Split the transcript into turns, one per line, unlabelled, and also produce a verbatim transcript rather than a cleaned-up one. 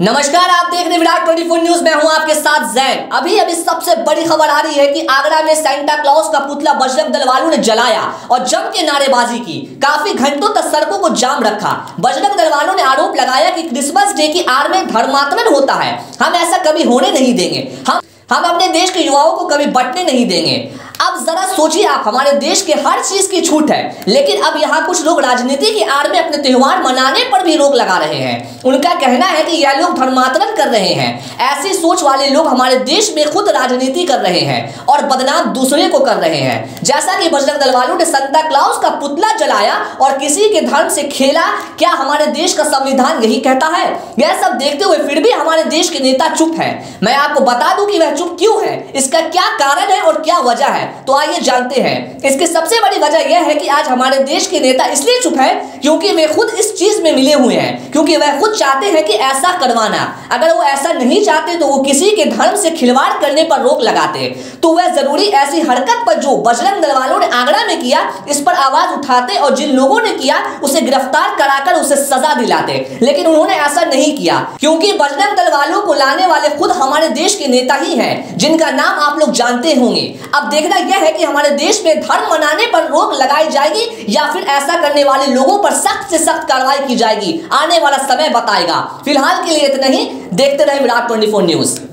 नमस्कार, आप देख रहे हैं विराट चौबीस न्यूज। मैं हूं आपके साथ जैन। अभी अभी सबसे बड़ी खबर आ रही है कि आगरा में सेंटा क्लॉज का पुतला बजरंग दल वालों ने जलाया और जम के नारेबाजी की। काफी घंटों तक सड़कों को जाम रखा। बजरंग दल वालों ने आरोप लगाया कि क्रिसमस डे की आड़ में धर्मांतरण होता है। हम ऐसा कभी होने नहीं देंगे। हम हम अपने देश के युवाओं को कभी बंटने नहीं देंगे। अब जरा सोचिए आप, हमारे देश के हर चीज की छूट है, लेकिन अब यहाँ कुछ लोग राजनीति की आड़ में अपने त्योहार मनाने पर भी रोक लगा रहे हैं। उनका कहना है कि यह लोग धर्मांतरण कर रहे हैं। ऐसी सोच वाले लोग हमारे देश में खुद राजनीति कर रहे हैं और बदनाम दूसरे को कर रहे हैं। जैसा कि बजरंग दल वालों ने सांता क्लॉज का पुतला जलाया और किसी के धर्म से खेला, क्या हमारे देश का संविधान यही कहता है? यह सब देखते हुए फिर भी हमारे देश के नेता चुप है। मैं आपको बता दूं कि वह चुप क्यों है, इसका क्या कारण है और क्या वजह है, तो आइए जानते हैं। इसकी सबसे बड़ी वजह यह है कि आज हमारे देश के नेता इसलिए चुप है क्योंकि वे खुद इस चीज में मिले हुए हैं, क्योंकि वह खुद चाहते हैं कि ऐसा करवाना। अगर वो ऐसा नहीं चाहते तो वो किसी के धर्म से खिलवाड़ करने पर रोक लगाते। तो वह जरूरी ऐसी हरकत पर जो बजरंग दल वालों ने आगरा में किया, इस पर आवाज उठाते और जिन लोगों ने किया उसे गिरफ्तार कराकर उसे सजा दिलाते। लेकिन उन्होंने ऐसा नहीं किया क्योंकि बजरंग दल वालों को लाने वाले खुद हमारे देश के नेता ही हैं, जिनका नाम आप लोग जानते होंगे। अब देखना यह है कि हमारे देश में धर्म मनाने पर रोक लगाई जाएगी या फिर ऐसा करने वाले लोगों पर सख्त से सख्त कार्रवाई की जाएगी। आने वाला समय बताएगा। फिलहाल के लिए इतना ही। देखते रहे विराट चौबीस न्यूज।